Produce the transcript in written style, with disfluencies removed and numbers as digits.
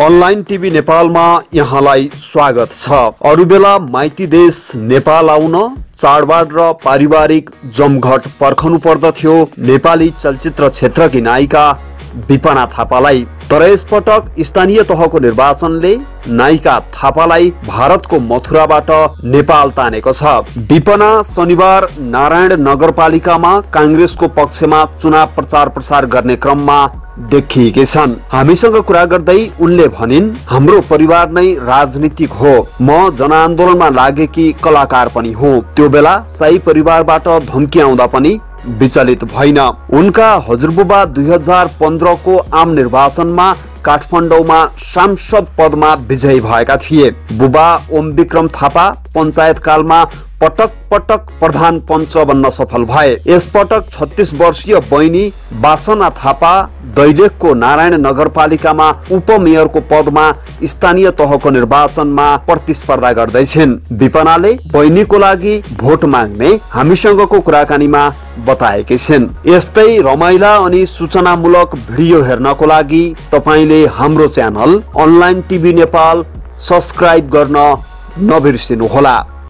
Online TV नेपालमा यहाँलाई स्वागत छ। अरु बेला माइती देश नेपाल आउन चाडबाड र पारिवारिक जमघट पर्खनु पर्दथ्यो नेपाली चलचित्र क्षेत्रकी नायिका विपना थापालाई। तर यसपटक स्थानीय तहको निर्वाचनले नायिका थापालाई भारतको मथुराबाट नेपाल तानेको छ। विपना शनिबार नारायण नगरपालिकामा कांग्रेसको पक्षमा चुनाव प्रचार प्रसार गर्ने क्रममा देखिएकी छन्। हामीसँग कुरा गर्दै उनले भनिन्, हाम्रो परिवार नै राजनीतिक हो, म जनआन्दोलनमा लागेकी कलाकार पनि हुँ। त्यो बेला शाही परिवारबाट धम्की आउँदा पनि विचलित भइन। उनका हजुरबुबा 2015 को आम निर्वाचनमा काठमाडौँमा सांसद पदमा विजयी भएका थिए। बुबा ओम विक्रम थापा पञ्चायत कालमा पटक पटक प्रधान पञ्च बन्न सफल भए। यसपटक 36 वर्षीय बहिनी वासना थापा दैलेखको नारायण नगरपालिकामा उपमेयरको पदमा स्थानीय तहको निर्वाचनमा प्रतिस्पर्धा गर्दैछिन्। विपनाले बहिनीको लागि भोट माग्ने हामीसँगको कुराकानीमा बताएकी छिन्। यस्तै रमाइला अनि सूचनामूलक भिडियो हेर्नको लागि तपाईले हाम्रो channel online TV Nepal subscribe गर्न नबिर्सिनुहोला।